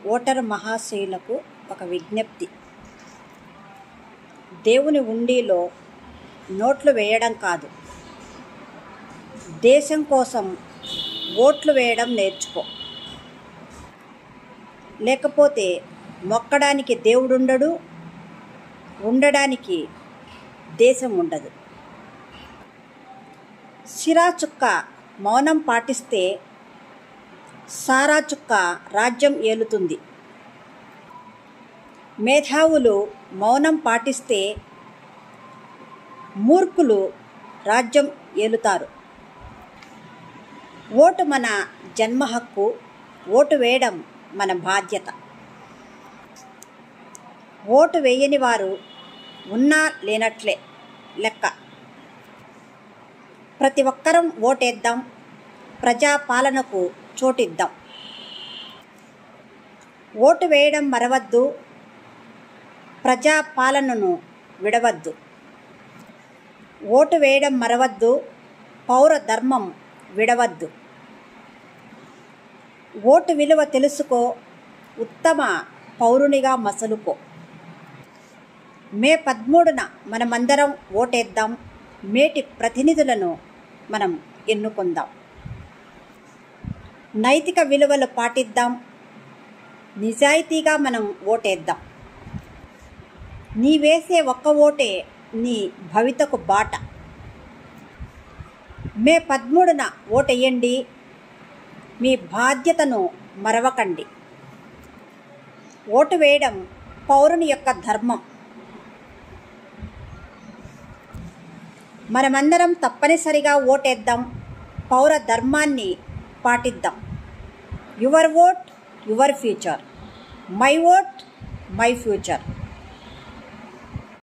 Voter మహాశయులకు ఒక విజ్ఞప్తి. దేవుని హుండీలో నోట్లు వేయడం కాదు, దేశం కోసం ఓట్లు వేయడం నేర్చుకో. లేకపోతే మొక్కడానికి దేవుడుండడు, ఉండడానికి దేశం ఉండదు. సిరా చుక్క మౌనం పాటిస్తే సారా చుక్క రాజ్యం ఏలుతుంది. మేధావులు మౌనం పాటిస్తే మూర్ఖులు రాజ్యం ఏలుతారు. ఓటు మన జన్మ హక్కు, ఓటు వేయడం మన బాధ్యత. ఓటు వేయని వారు ఉన్నా లేనట్లే లెక్క. ప్రతి ఒక్కరం ఓటేద్దాం, ప్రజాపాలనకు చోటిద్దాం. ఓటు వేయడం మరవద్దు, ప్రజాపాలనను విడవద్దు. ఓటు వేయడం మరవద్దు, పౌర ధర్మం విడవద్దు. ఓటు విలువ తెలుసుకో, ఉత్తమ పౌరునిగా మసలుకో. మే 13న మనమందరం ఓటేద్దాం, మేటి ప్రతినిధులను మనం ఎన్నుకుందాం. నైతిక విలువలు పాటిద్దాం, నిజాయితీగా మనం ఓటేద్దాం. నీ వేసే ఒక్క ఓటే నీ భవితకు బాట. మే 13న ఓటేయండి, మీ బాధ్యతను మరవకండి. ఓటు వేయడం పౌరుని యొక్క ధర్మం. మనమందరం తప్పనిసరిగా ఓటేద్దాం, పౌర ధర్మాన్ని పాటిద్దాం. Your vote your future, my vote my future.